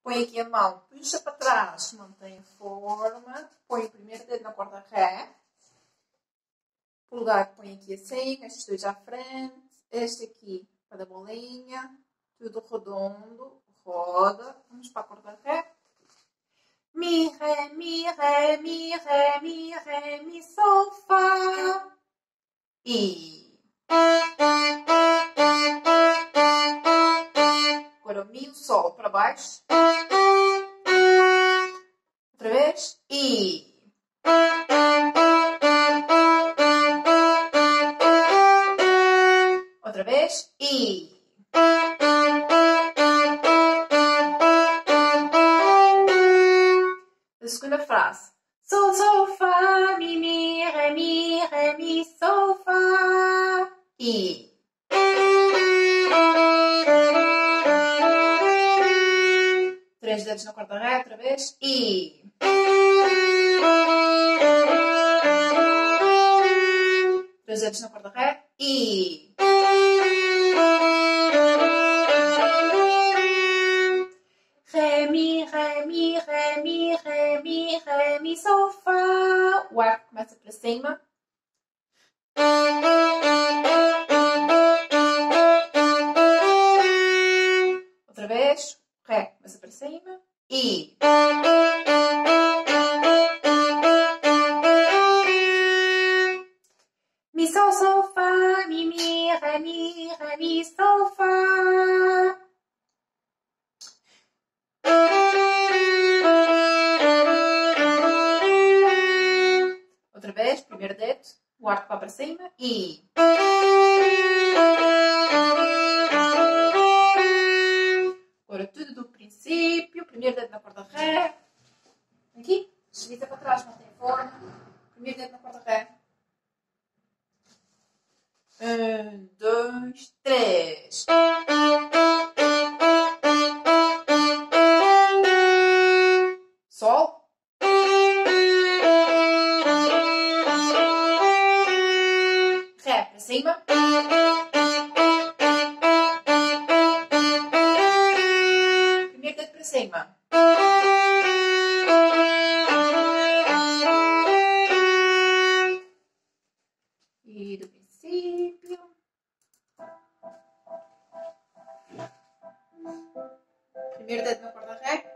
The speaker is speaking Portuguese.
Põe aqui a mão, puxa para trás, mantém a forma. Põe o primeiro dedo na corda ré. Polegar põe aqui assim, estes dois à frente. Este aqui para a bolinha. Tudo redondo, roda. Vamos para a corda ré. Mi, ré, mi, ré, mi, ré, mi, ré, mi, sol, fá. E... Agora o mi, o sol para baixo. Outra vez. E... Outra vez. E... A segunda frase. Sol, sol, fá, mi, ré, mi, sol, fá. E... Três dedos na corda ré, outra vez. E... Três dedos na corda ré. E... Ré, mi, ré, mi, ré, mi, ré, mi, ré, mi, sol, fá. O ar começa para cima. Outra vez. Ré começa para cima. E... Mi, sol, sol, fá. Mi, ré, mi, sol, fá. Outra vez, primeiro dedo, o arco vai para cima e... Agora tudo do princípio, primeiro dedo na corda ré. Aqui, desliza para trás, mantém a forma. Primeiro dedo na corda ré. 1, 2, 3. Sol. Ré para cima. Primeiro dedo para cima. E do princípio. Primeiro dedo na corda ré.